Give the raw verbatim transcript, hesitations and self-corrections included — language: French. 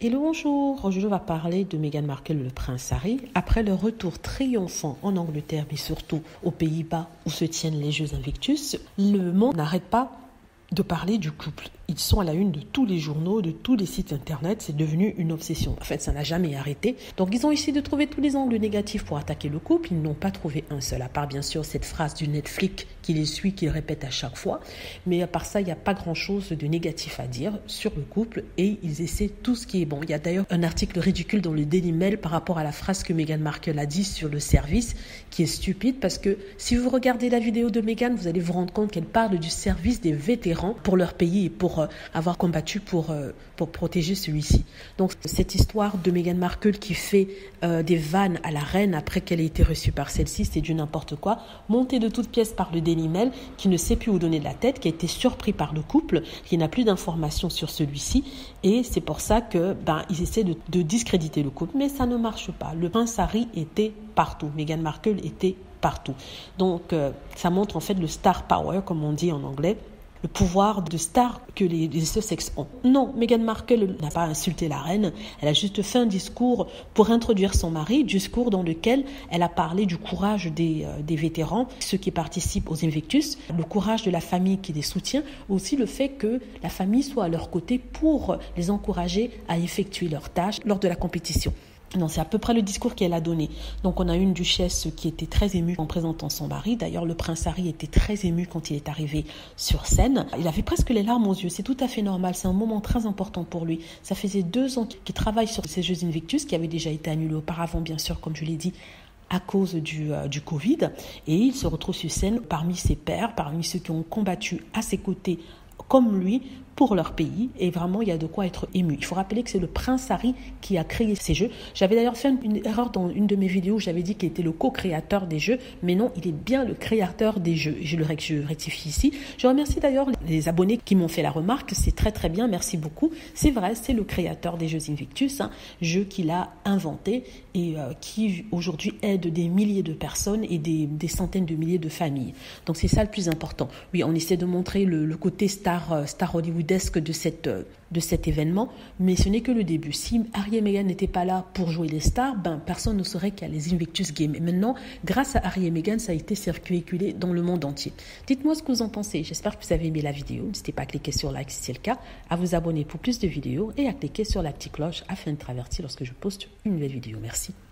Hello, bonjour. Aujourd'hui, on va parler de Meghan Markle et le prince Harry. Après leur retour triomphant en Angleterre, mais surtout aux Pays-Bas où se tiennent les Jeux Invictus, le monde n'arrête pas de parler du couple. Ils sont à la une de tous les journaux, de tous les sites internet. C'est devenu une obsession. En fait, ça n'a jamais arrêté. Donc, ils ont essayé de trouver tous les angles négatifs pour attaquer le couple. Ils n'ont pas trouvé un seul, à part bien sûr cette phrase du Netflix qui les suit, qu'ils répètent à chaque fois. Mais à part ça, il n'y a pas grand-chose de négatif à dire sur le couple et ils essaient tout ce qui est bon. Il y a d'ailleurs un article ridicule dans le Daily Mail par rapport à la phrase que Meghan Markle a dit sur le service qui est stupide parce que si vous regardez la vidéo de Meghan, vous allez vous rendre compte qu'elle parle du service des vétérans pour leur pays et pour euh, avoir combattu pour, euh, pour protéger celui-ci. Donc cette histoire de Meghan Markle qui fait euh, des vannes à la reine après qu'elle ait été reçue par celle-ci, c'est du n'importe quoi, monté de toutes pièces par le Daily Mail qui ne sait plus où donner de la tête, qui a été surpris par le couple, qui n'a plus d'informations sur celui-ci et c'est pour ça que ben, ils essaient de, de discréditer le couple, mais ça ne marche pas. Le prince Harry était partout, Meghan Markle était partout. Donc euh, ça montre en fait le star power comme on dit en anglais, le pouvoir de star que les, les Sussex ont. Non, Meghan Markle n'a pas insulté la reine, elle a juste fait un discours pour introduire son mari, discours dans lequel elle a parlé du courage des, euh, des vétérans, ceux qui participent aux Invictus, le courage de la famille qui les soutient, aussi le fait que la famille soit à leur côté pour les encourager à effectuer leurs tâches lors de la compétition. Non, c'est à peu près le discours qu'elle a donné. Donc, on a une duchesse qui était très émue en présentant son mari. D'ailleurs, le prince Harry était très ému quand il est arrivé sur scène. Il avait presque les larmes aux yeux. C'est tout à fait normal. C'est un moment très important pour lui. Ça faisait deux ans qu'il travaille sur ces Jeux Invictus, qui avaient déjà été annulés auparavant, bien sûr, comme je l'ai dit, à cause du, euh, du Covid. Et il se retrouve sur scène parmi ses pairs, parmi ceux qui ont combattu à ses côtés, comme lui, pour leur pays, et vraiment il y a de quoi être ému. Il faut rappeler que c'est le prince Harry qui a créé ces jeux. J'avais d'ailleurs fait une erreur dans une de mes vidéos où j'avais dit qu'il était le co-créateur des jeux, mais non, il est bien le créateur des jeux. Je le je rectifie ici. Je remercie d'ailleurs les abonnés qui m'ont fait la remarque, c'est très très bien, merci beaucoup. C'est vrai, c'est le créateur des Jeux Invictus, hein, jeu qu'il a inventé et euh, qui aujourd'hui aide des milliers de personnes et des, des centaines de milliers de familles. Donc c'est ça le plus important. Oui, on essaie de montrer le, le côté star, euh, star Hollywood de, cette, de cet événement, mais ce n'est que le début. Si Harry et Meghan n'étaient pas là pour jouer les stars, ben, personne ne saurait qu'il y a les Invictus Games. Et maintenant, grâce à Harry et Meghan, ça a été circulé dans le monde entier. Dites-moi ce que vous en pensez. J'espère que vous avez aimé la vidéo. N'hésitez pas à cliquer sur like si c'est le cas, à vous abonner pour plus de vidéos et à cliquer sur la petite cloche afin de traverser lorsque je poste une nouvelle vidéo. Merci.